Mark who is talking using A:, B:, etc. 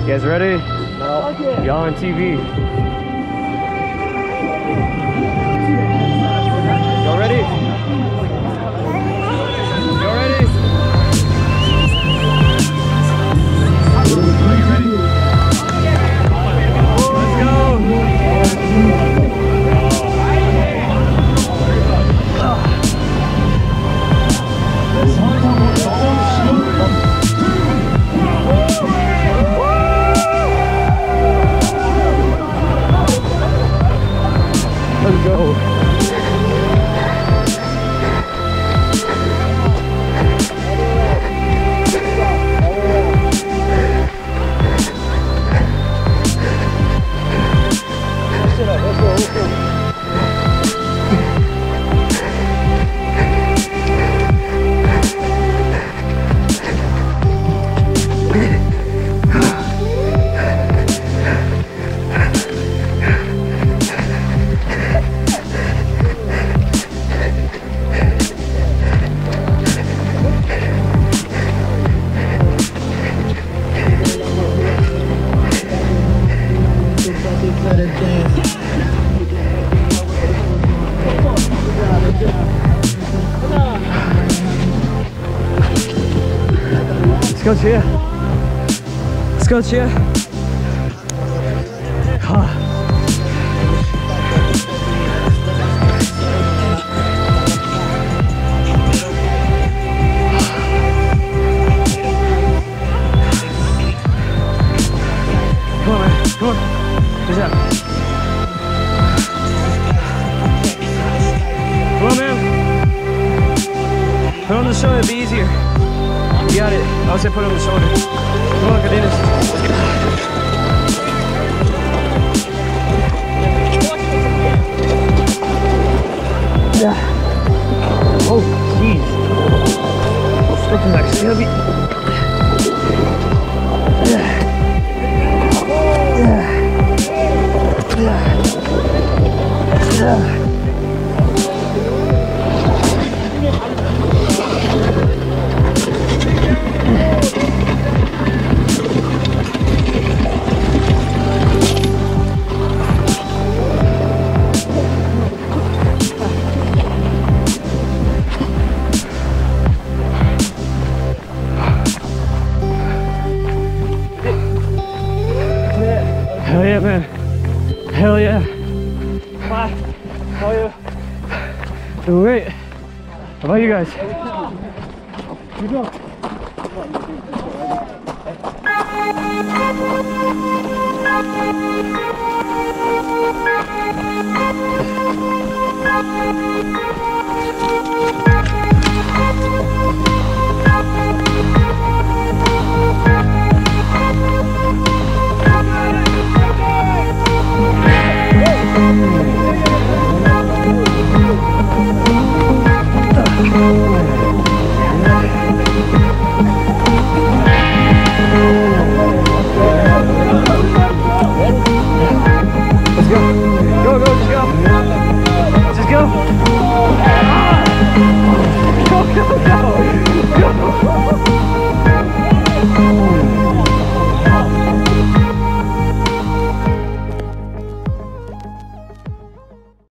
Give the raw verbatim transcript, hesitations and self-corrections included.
A: You guys ready?
B: No.
A: Y'all on T V. Y'all ready? Y'all ready? Let's go! Let's go. Let's go, Chia. Let's go, Chia. Ah. Come on, man. Come on. Good job. Come on, man. Put on the shoulder, it'll be easier. You got it. I would say put it on the shoulder. Come on, Cadenas. Yeah. Oh, jeez. This is actually heavy. Yeah. Yeah. Yeah. Yeah. Hell yeah, man. Hell yeah. Bye. How are you? Doing great. How about you guys? You go.
C: We'll be right back.